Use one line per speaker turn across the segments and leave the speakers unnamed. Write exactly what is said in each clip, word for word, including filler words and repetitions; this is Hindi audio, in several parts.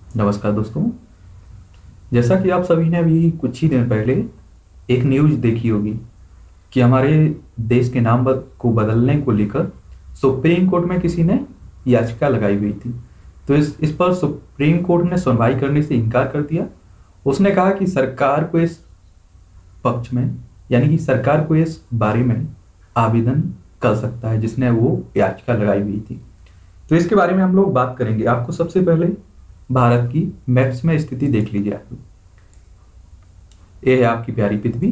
नमस्कार दोस्तों। जैसा कि आप सभी ने अभी कुछ ही दिन पहले एक न्यूज़ देखी होगी कि हमारे देश के नाम बद- को बदलने को लेकर सुप्रीम कोर्ट में किसी ने याचिका लगाई हुई थी। तो इस इस पर सुप्रीम कोर्ट ने सुनवाई करने से इनकार कर दिया। उसने कहा कि सरकार को इस पक्ष में, यानी कि सरकार को इस बारे में आवेदन कर सकता है जिसने वो याचिका लगाई हुई थी। तो इसके बारे में हम लोग बात करेंगे। आपको सबसे पहले भारत की मैप्स में स्थिति देख लीजिए आप लोग। ये है आपकी प्यारी पृथ्वी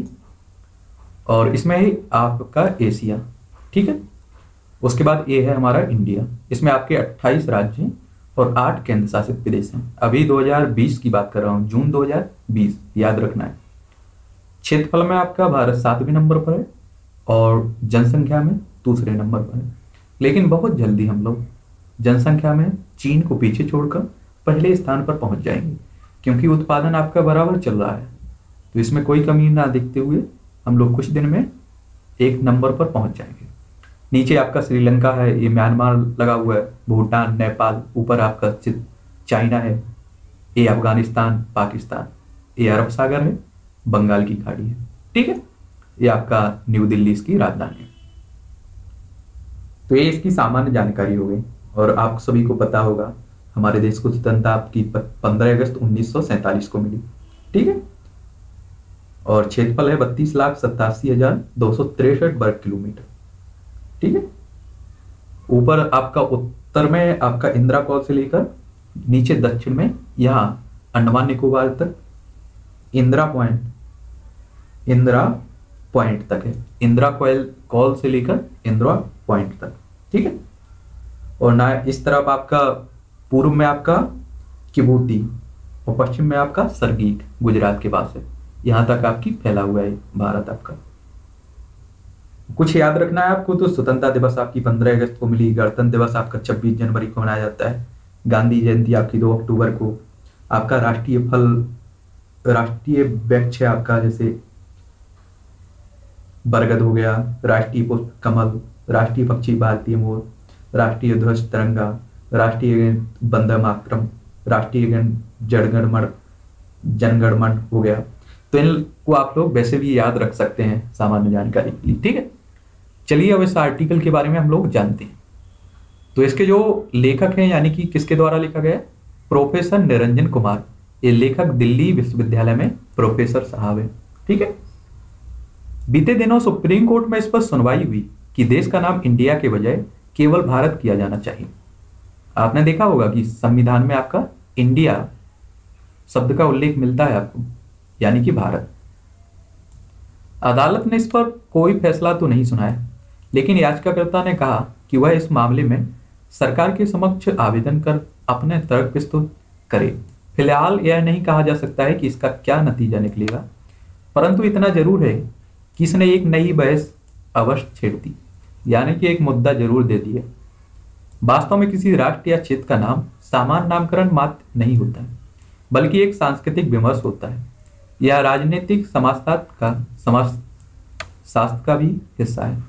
और इसमें है आपका एशिया, ठीक है। उसके बाद ये है हमारा इंडिया। इसमें आपके अट्ठाईस राज्य हैं और आठ केंद्र शासित प्रदेश हैं। अभी दो हज़ार बीस की बात कर रहा हूँ, जून दो हज़ार बीस, याद रखना है। क्षेत्रफल में आपका भारत सातवें नंबर पर है और जनसंख्या में दूसरे नंबर पर है। लेकिन बहुत जल्दी हम लोग जनसंख्या में चीन को पीछे छोड़कर पहले स्थान पर पहुंच जाएंगे, क्योंकि उत्पादन आपका बराबर चल रहा है। तो इसमें कोई कमी ना दिखते हुए हम लोग कुछ दिन में एक नंबर पर पहुंच जाएंगे। नीचे आपका श्रीलंका है, ये म्यांमार लगा हुआ है, भूटान, नेपाल, ऊपर आपका चि- चाइना है, ये अफगानिस्तान, पाकिस्तान, ये अरब सागर है, बंगाल की खाड़ी है, ठीक है। ये आपका न्यू दिल्ली इसकी राजधानी है। तो ये इसकी सामान्य जानकारी हो गई। और आप सभी को पता होगा हमारे देश को स्वतंत्रता आपकी पंद्रह अगस्त उन्नीस सौ सैंतालीस को मिली, ठीक है। और क्षेत्रफल है बत्तीस लाख सत्तासी हजार दो सौ तिरसठ वर्ग किलोमीटर, ठीक है। ऊपर आपका उत्तर में आपका इंदिरा कॉल से लेकर नीचे दक्षिण में यहाँ अंडमान निकोबार तक इंदिरा पॉइंट इंदिरा पॉइंट तक है। इंदिरा कॉल कॉल से लेकर इंदिरा पॉइंट तक, ठीक है। और ना इस तरफ आपका पूर्व में आपका किबूती और पश्चिम में आपका सरगीक गुजरात के पास है। यहां तक आपकी फैला हुआ है भारत आपका। कुछ याद रखना है आपको। तो स्वतंत्रता दिवस आपकी पंद्रह अगस्त को मिली, गणतंत्र दिवस आपका छब्बीस जनवरी को मनाया जाता है, गांधी जयंती आपकी दो अक्टूबर को, आपका राष्ट्रीय फल राष्ट्रीय वृक्ष है आपका जैसे बरगद हो गया, राष्ट्रीय पुष्प कमल, राष्ट्रीय पक्षी भारतीय मोर, राष्ट्रीय ध्वज तिरंगा, राष्ट्रीय वंदे मातरम, राष्ट्रीय गण जनगणमन जनगणमन हो गया। तो इनको आप लोग वैसे भी याद रख सकते हैं सामान्य जानकारी के लिए, ठीक है। चलिए अब इस आर्टिकल के बारे में हम लोग जानते हैं। तो इसके जो लेखक हैं, यानी कि किसके द्वारा लिखा गया है, प्रोफेसर निरंजन कुमार। ये लेखक दिल्ली विश्वविद्यालय में प्रोफेसर साहब है, ठीक है। बीते दिनों सुप्रीम कोर्ट में इस पर सुनवाई हुई कि देश का नाम इंडिया के बजाय केवल भारत किया जाना चाहिए। आपने देखा होगा कि संविधान में आपका इंडिया शब्द का उल्लेख मिलता है आपको, यानी कि भारत। अदालत ने इस पर कोई फैसला तो नहीं सुनाया, लेकिन याचिकाकर्ता ने कहा कि वह इस मामले में सरकार के समक्ष आवेदन कर अपने तर्क प्रस्तुत करे। फिलहाल यह नहीं कहा जा सकता है कि इसका क्या नतीजा निकलेगा, परंतु इतना जरूर है कि इसने एक नई बहस अवश्य छेड़ दी, यानी कि एक मुद्दा जरूर दे दिया। वास्तव में किसी राष्ट्र या क्षेत्र का नाम सामान्य नामकरण मात्र नहीं होता है, बल्कि एक सांस्कृतिक विमर्श होता है। यह राजनीतिक समाजशास्त्र का समाजशास्त्र का भी हिस्सा है।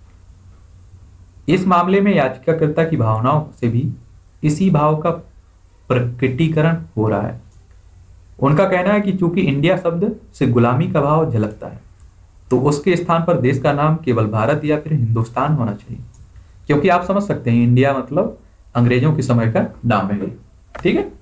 इस मामले में याचिकाकर्ता की भावनाओं से भी इसी भाव का प्रकटीकरण हो रहा है। उनका कहना है कि चूंकि इंडिया शब्द से गुलामी का भाव झलकता है, तो उसके स्थान पर देश का नाम केवल भारत या फिर हिंदुस्तान होना चाहिए, क्योंकि आप समझ सकते हैं इंडिया मतलब अंग्रेजों के समय का नाम है, ठीक है।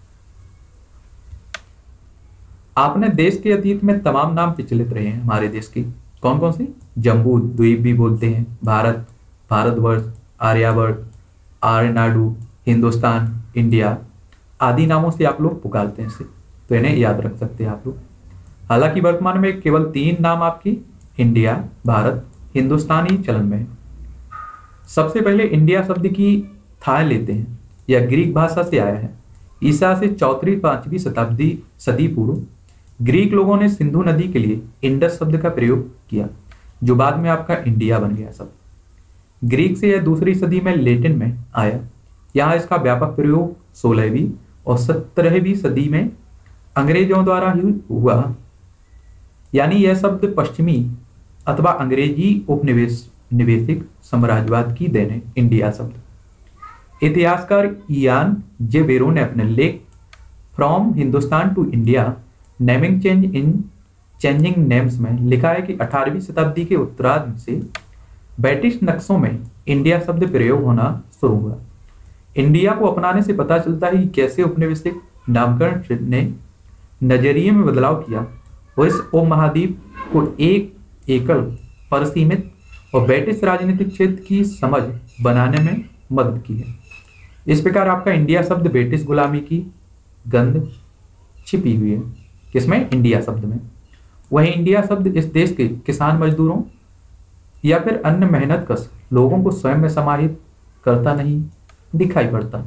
आपने देश के अतीत में तमाम नाम प्रचलित रहे हैं हमारे देश के। कौन कौन से? जम्बू द्वीप भी बोलते हैं, भारत, भारतवर्ष, आर्यावर्त, आर्यनाडु, हिंदुस्तान, इंडिया आदि नामों से आप लोग पुकारते हैं इसे, तो इन्हें याद रख सकते हैं आप लोग। हालांकि वर्तमान में केवल तीन नाम आपकी इंडिया, भारत, हिंदुस्तान ही चलन में है। सबसे पहले इंडिया शब्द की थाह लेते हैं। यह ग्रीक भाषा से आया है। ईसा से चौथी पांचवी शताब्दी सदी पूर्व ग्रीक लोगों ने सिंधु नदी के लिए इंडस शब्द का प्रयोग किया, जो बाद में आपका इंडिया बन गया शब्द। ग्रीक से यह दूसरी सदी में लैटिन में आया। यहाँ इसका व्यापक प्रयोग सोलहवीं और सत्रहवीं सदी में अंग्रेजों द्वारा ही हुआ, यानी यह शब्द पश्चिमी अथवा अंग्रेजी उपनिवेश निवेशिक साम्राज्यवाद की देन है। इंडिया शब्द इतिहासकार इयान जे बेरो ने अपने लेख from Hindustan to India naming change in changing names में लिखा है कि अठारहवीं शताब्दी के उत्तरार्ध से ब्रिटिश नक्शों में इंडिया शब्द प्रयोग होना शुरू हुआ। इंडिया को अपनाने से पता चलता है कि कैसे उपनिवेशिक नामकरण ने नजरिए में बदलाव किया और इस उपमहाद्वीप को एक एकल पर सीमित और ब्रिटिश राजनीतिक क्षेत्र की समझ बनाने में मदद की है। इस प्रकार आपका इंडिया शब्द ब्रिटिश गुलामी की गंध छिपी हुई है किसमें? इंडिया शब्द में। वही इंडिया शब्द इस देश के किसान मजदूरों या फिर अन्य मेहनतकश लोगों को स्वयं में समाहित करता नहीं दिखाई पड़ता।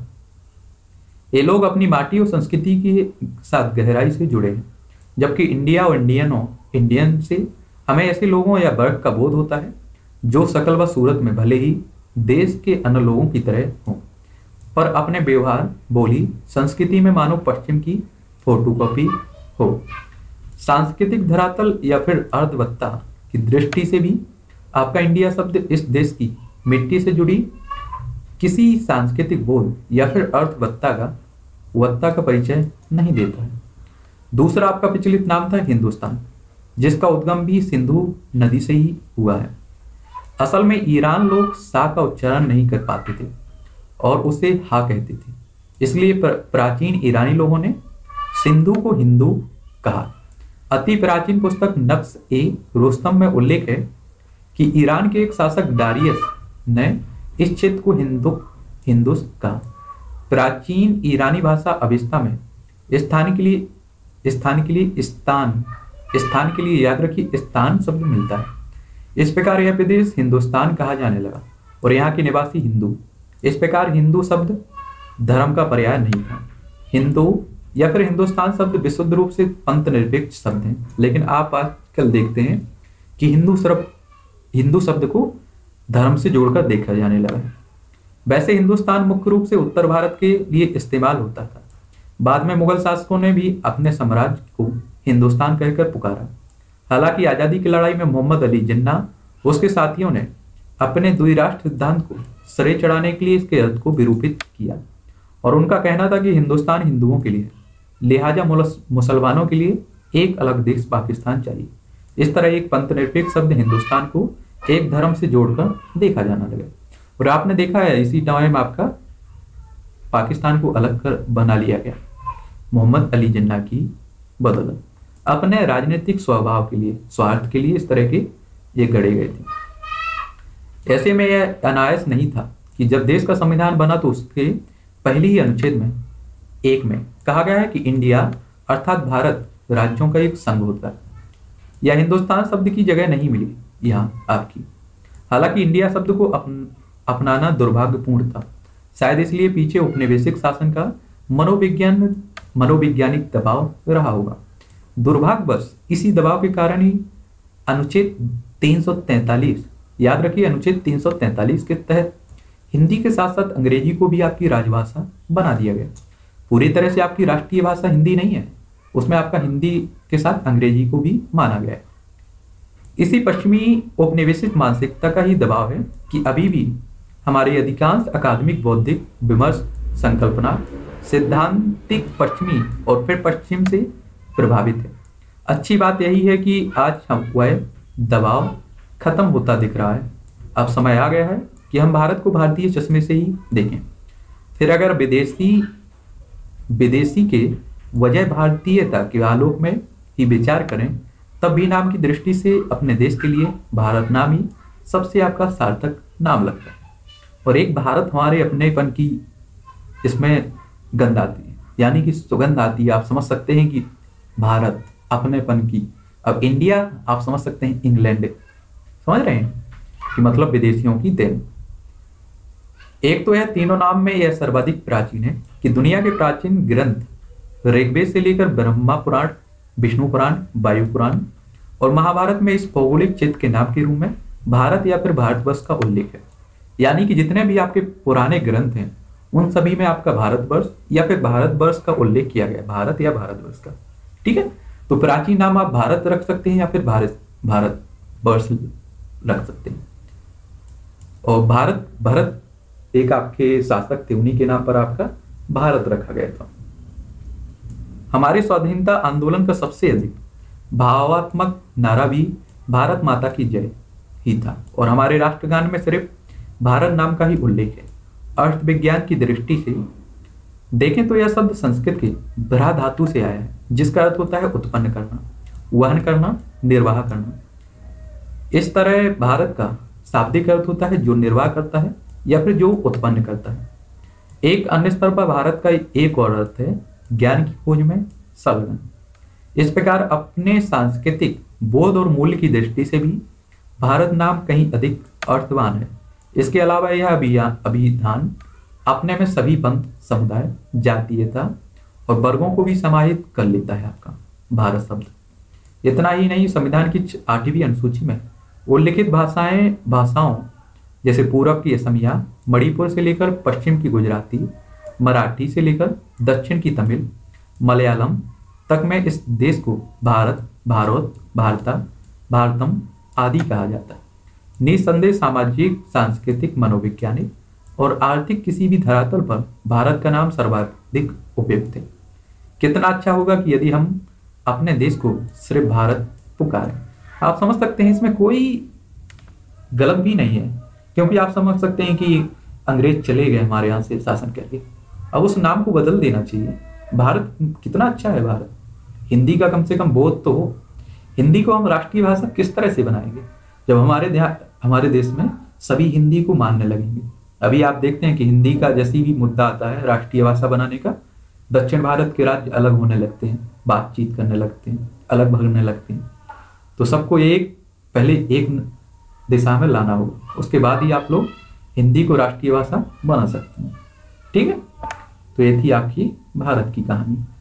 ये लोग अपनी माटी और संस्कृति के साथ गहराई से जुड़े हैं, जबकि इंडिया और इंडियनों इंडियन से हमें ऐसे लोगों या वर्ग का बोध होता है जो शकल व सूरत में भले ही देश के अन्य लोगों की तरह हों, पर अपने व्यवहार, बोली, संस्कृति में मानो पश्चिम की फोटोकॉपी हो। सांस्कृतिक धरातल या फिर अर्थवत्ता की दृष्टि से भी आपका इंडिया शब्द इस देश की मिट्टी से जुड़ी किसी सांस्कृतिक बोध या फिर अर्थवत्ता का वत्ता का परिचय नहीं देता है। दूसरा आपका प्रचलित नाम था हिंदुस्तान, जिसका उद्गम भी सिंधु नदी से ही हुआ है। असल में ईरान लोग सा का उच्चारण नहीं कर पाते थे और उसे हा कहते थे, इसलिए प्राचीन ईरानी लोगों ने सिंधु को हिंदू कहा। अति प्राचीन पुस्तक नक्श ए रुस्तम में उल्लेख है कि ईरान के एक शासक डारियस ने इस क्षेत्र को हिंदू हिंदुस कहा। प्राचीन ईरानी भाषा अविस्ता में स्थान के लिए स्थान के लिए स्थान स्थान के लिए याद रखिए स्थान शब्द मिलता है। इस प्रकार यह प्रदेश हिंदुस्तान कहा जाने लगा और यहाँ के निवासी हिंदू। इस प्रकार हिंदू शब्द धर्म का पर्याय नहीं था। हिंदू या फिर हिंदुस्तान शब्द विशुद्ध रूप से पंथ निरपेक्ष शब्द हैं, लेकिन आप आजकल देखते हैं कि हिंदू शब्द हिंदू शब्द को धर्म से जोड़कर देखा जाने लगा है। वैसे हिंदुस्तान मुख्य रूप से उत्तर भारत के लिए इस्तेमाल होता था। बाद में मुगल शासकों ने भी अपने साम्राज्य को हिंदुस्तान कहकर पुकारा। हालांकि आजादी की लड़ाई में मोहम्मद अली जिन्ना उसके साथियों ने अपने द्विराष्ट्र सिद्धांत को सरे चढ़ाने के लिए इसके अर्थ को विरूपित किया और उनका कहना था कि हिंदुस्तान हिंदुओं के लिए, लिहाजा मुसलमानों के लिए एक अलग देश पाकिस्तान चाहिए। इस तरह एक पंथ निरपेक्ष शब्द हिंदुस्तान को एक धर्म से जोड़कर देखा जाना लगा और आपने देखा है इसी टाइम आपका पाकिस्तान को अलग कर बना लिया गया मोहम्मद अली जिन्ना की बदौलत। अपने राजनीतिक स्वभाव के लिए, स्वार्थ के लिए इस तरह के ये गढ़े गए थे। ऐसे में यह अनायास नहीं था कि जब देश का संविधान बना तो उसके पहले ही अनुच्छेद में एक में कहा गया है कि इंडिया अर्थात भारत राज्यों का एक संघ होता है। या हिंदुस्तान शब्द की जगह नहीं मिली यहाँ आपकी। हालांकि इंडिया शब्द को अपन, अपनाना दुर्भाग्यपूर्ण था, शायद इसलिए पीछे उपनिवेशिक शासन का मनोविज्ञान मनोवैज्ञानिक दबाव रहा होगा। दुर्भाग्यवश इसी दबाव के कारण ही अनुच्छेद तीन सौ तैंतालीस, याद रखिए अनुच्छेद तीन सौ तैंतालीस के तहत हिंदी के साथ साथ अंग्रेजी को भी आपकी राजभाषा बना दिया गया। पूरी तरह से आपकी राष्ट्रीय भाषा हिंदी नहीं है, उसमें आपका हिंदी के साथ अंग्रेजी को भी माना गया है। इसी पश्चिमी औपनिवेशिक मानसिकता का ही दबाव है कि अभी भी हमारे अधिकांश अकादमिक बौद्धिक विमर्श संकल्पना सिद्धांतिक पश्चिमी और फिर पश्चिम से प्रभावित है। अच्छी बात यही है कि आज हम वह दबाव खत्म होता दिख रहा है। अब समय आ गया है कि हम भारत को भारतीय चश्मे से ही देखें। फिर अगर विदेशी विदेशी के वजह भारतीयता के आलोक में ही विचार करें, तब भी नाम की दृष्टि से अपने देश के लिए भारत नाम ही सबसे आपका सार्थक नाम लगता है। और एक भारत हमारे अपनेपन की इसमें गंध आती है, यानी कि सुगंध आती है। आप समझ सकते हैं कि भारत अपनेपन की। अब इंडिया आप समझ सकते हैं इंग्लैंड, समझ रहे हैं कि मतलब विदेशियों की देन। एक तो यह तीनों नाम में यह सर्वाधिक प्राचीन है कि दुनिया के प्राचीन ग्रंथ ऋग्वेद से लेकर ब्रह्मा पुराण, विष्णु पुराण, वायु पुराण और महाभारत में इस भौगोलिक क्षेत्र के नाम के रूप में भारत या फिर भारतवर्ष का उल्लेख है। यानी कि जितने भी आपके पुराने ग्रंथ हैं उन सभी में आपका भारतवर्ष या फिर भारतवर्ष का उल्लेख किया गया, भारत या भारतवर्ष का। ठीक है, तो प्राचीन नाम आप भारत रख सकते हैं या फिर भारत भारत वर्ष रख सकते हैं। और भारत भरत एक आपके शासक थे, उन्हीं के नाम पर आपका भारत रखा गया था। हमारे स्वाधीनता आंदोलन का सबसे अधिक भावात्मक नारा भी भारत माता की जय ही था, और हमारे राष्ट्रगान में सिर्फ भारत नाम का ही उल्लेख है। अर्थ विज्ञान की दृष्टि से देखें तो यह शब्द संस्कृत के भ्रा धातु से आया है, जिसका अर्थ होता है उत्पन्न करना, वहन करना, निर्वाह करना। इस तरह भारत का शाब्दिक अर्थ होता है जो निर्वाह करता है या फिर जो उत्पन्न करता है। एक अन्य स्तर पर भारत का एक और अर्थ है ज्ञान की खोज में संलग्न। इस प्रकार अपने सांस्कृतिक बोध और मूल्य की दृष्टि से भी भारत नाम कहीं अधिक अर्थवान है। इसके अलावा यह अभियान अभिधान अपने में सभी पंथ, समुदाय, जातीयता और वर्गों को भी समाहित कर लेता है। आपका भारत शब्द इतना ही नहीं, संविधान की आठवीं अनुसूची में उल्लिखित भाषाएं भाषाओं जैसे पूर्व की असमिया, मणिपुर से लेकर पश्चिम की गुजराती, मराठी से लेकर दक्षिण की तमिल, मलयालम तक में इस देश को भारत, भारोत, भारता, भारतम आदि कहा जाता है। निसंदेह सामाजिक, सांस्कृतिक, मनोवैज्ञानिक और आर्थिक किसी भी धरातल पर भारत का नाम सर्वाधिक उपयुक्त है। कितना अच्छा होगा कि यदि हम अपने देश को सिर्फ भारत पुकारें। आप समझ सकते हैं इसमें कोई गलत भी नहीं है, क्योंकि आप समझ सकते हैं कि अंग्रेज चले गए हमारे यहाँ से शासन करके, अब उस नाम को बदल देना चाहिए। भारत कितना अच्छा है भारत। हिंदी का कम से कम बोध तो हो। हिंदी को हम राष्ट्रीय भाषा किस तरह से बनाएंगे जब हमारे हमारे देश में सभी हिंदी को मानने लगेंगे। अभी आप देखते हैं कि हिंदी का जैसी भी मुद्दा आता है राष्ट्रीय भाषा बनाने का, दक्षिण भारत के राज्य अलग होने लगते हैं, बातचीत करने लगते हैं, अलग भगने लगते हैं। तो सबको एक पहले एक दिशा में लाना होगा, उसके बाद ही आप लोग हिंदी को राष्ट्रीय भाषा बना सकते हैं। ठीक है, तो ये थी आपकी भारत की कहानी।